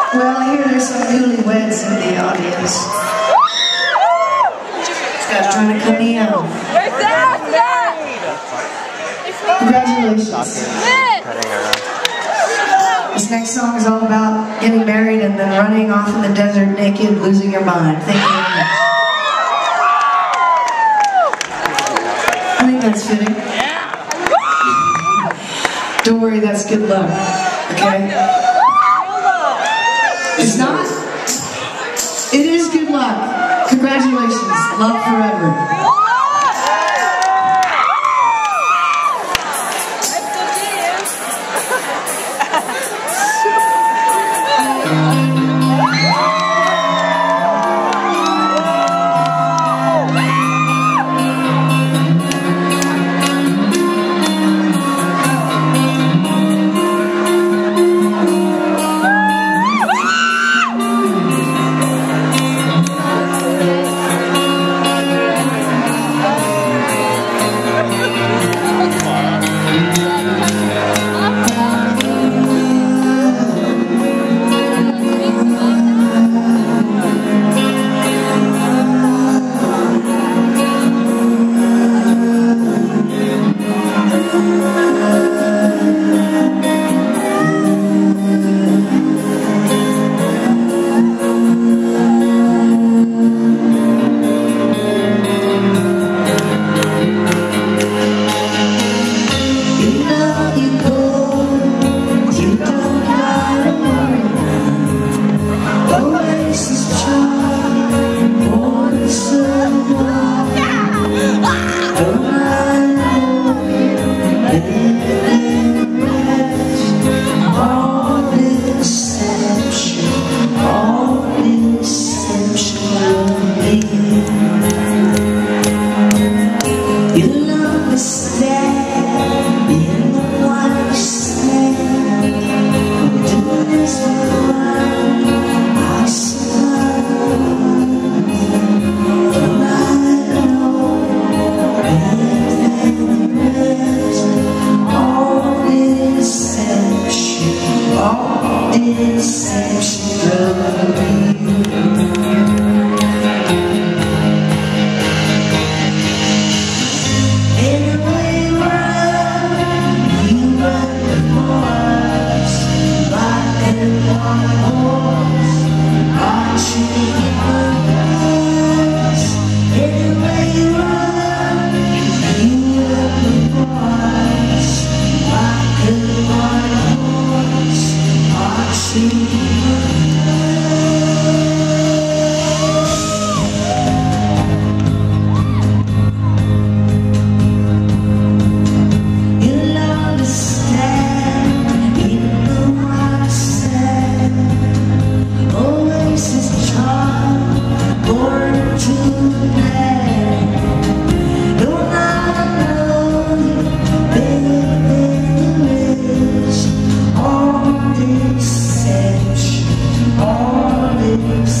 Well, I hear there's some newlyweds in the audience. This guy's trying to cut me out. Congratulations. This next song is all about getting married and then running off in the desert naked, losing your mind. Thank you very much. I think that's fitting. Don't worry, that's good luck. Okay? It's not? It is good luck. Congratulations. Love forever. All this